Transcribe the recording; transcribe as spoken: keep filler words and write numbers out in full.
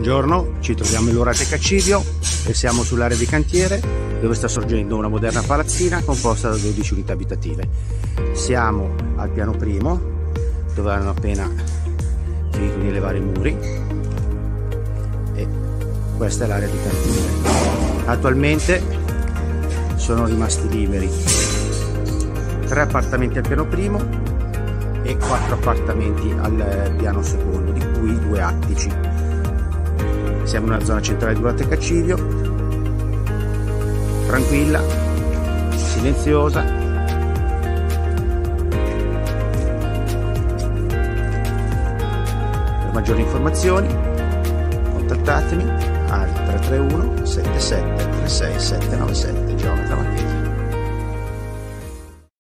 Buongiorno, ci troviamo in Lurateca Civio e siamo sull'area di cantiere dove sta sorgendo una moderna palazzina composta da dodici unità abitative. Siamo al piano primo dove hanno appena finito di elevare i muri e questa è l'area di cantiere. Attualmente sono rimasti liberi tre appartamenti al piano primo e quattro appartamenti al piano secondo, di cui due attici. Siamo nella zona centrale di Lurateca Civio, tranquilla, silenziosa. Per maggiori informazioni contattatemi al tre tre uno sette sette tre sei sette nove sette. Geometra